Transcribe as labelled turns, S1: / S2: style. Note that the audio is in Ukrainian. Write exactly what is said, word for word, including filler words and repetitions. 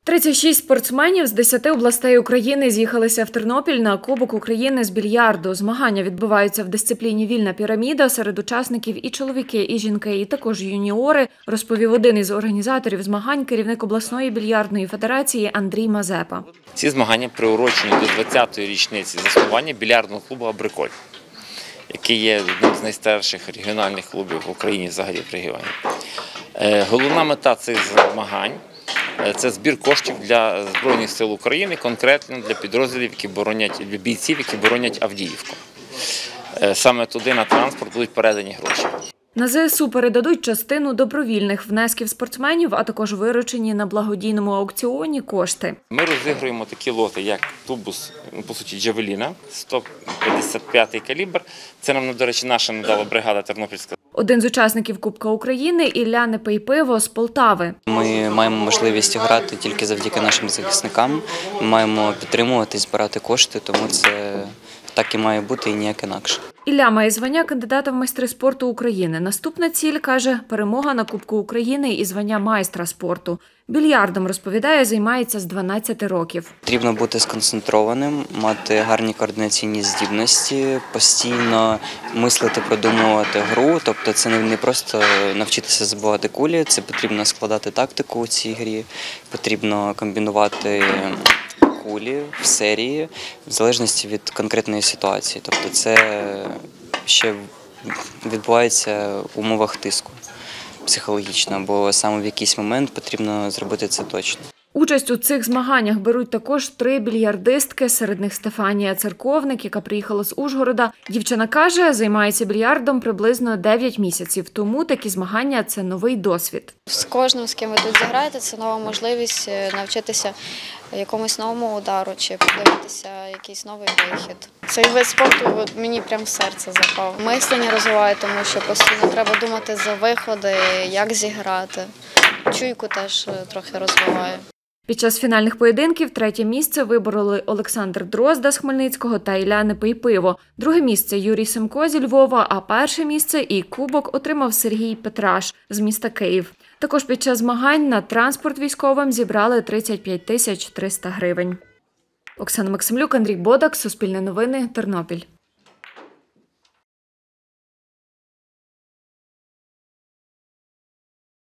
S1: тридцять шість спортсменів з десяти областей України з'їхалися в Тернопіль на Кубок України з більярду. Змагання відбуваються в дисципліні «Вільна піраміда». Серед учасників і чоловіки, і жінки, і також юніори, розповів один із організаторів змагань, керівник обласної більярдної федерації Андрій Мазепа.
S2: Ці змагання приурочені до двадцятої річниці заснування більярдного клубу «Абриколь», який є одним з найстарших регіональних клубів в Україні, взагалі в регіоні. Головна мета цих змагань – це збір коштів для Збройних сил України, конкретно для підрозділів, які боронять, для бійців, які боронять Авдіївку. Саме туди на транспорт будуть передані гроші.
S1: На ЗСУ передадуть частину добровільних внесків спортсменів, а також виручені на благодійному аукціоні кошти.
S2: Ми розігруємо такі лоти, як тубус, по суті, «Джавеліна», сто п'ятдесят п'ятий калібр. Це нам, до речі, наша надала бригада Тернопільська.
S1: Один з учасників Кубка України – Ілля Непийпиво з Полтави.
S3: Ми маємо можливість грати тільки завдяки нашим захисникам. Ми маємо підтримувати, збирати кошти, тому це так і має бути і ніяк інакше.
S1: Ілля має звання кандидата в майстри спорту України. Наступна ціль, каже, перемога на Кубку України і звання майстра спорту. Більярдом, розповідає, займається з дванадцяти років.
S3: Потрібно бути сконцентрованим, мати гарні координаційні здібності, постійно мислити, продумувати гру. Тобто це не просто навчитися забивати кулі, це потрібно складати тактику у цій грі, потрібно комбінувати кулі в серії, в залежності від конкретної ситуації. Тобто це ще відбувається в умовах тиску психологічно, бо саме в якийсь момент потрібно зробити це точно.
S1: Участь у цих змаганнях беруть також три більярдистки, серед них Стефанія Церковник, яка приїхала з Ужгорода. Дівчина каже, займається більярдом приблизно дев'ять місяців, тому такі змагання – це новий досвід.
S4: З кожним, з ким ви тут зіграєте, це нова можливість навчитися якомусь новому удару чи подивитися якийсь новий вихід. Цей вид спорту мені прямо в серце запав. Мислення розвиває, тому що постійно треба думати за виходи, як зіграти. Чуйку теж трохи розвиває.
S1: Під час фінальних поєдинків третє місце вибороли Олександр Дрозда з Хмельницького та Ілля Непийпиво. Друге місце – Юрій Семко зі Львова, а перше місце і кубок отримав Сергій Петраш з міста Київ. Також під час змагань на транспорт військовим зібрали тридцять п'ять тисяч триста гривень. Оксана Максимлюк, Андрій Бодак, Суспільне новини, Тернопіль.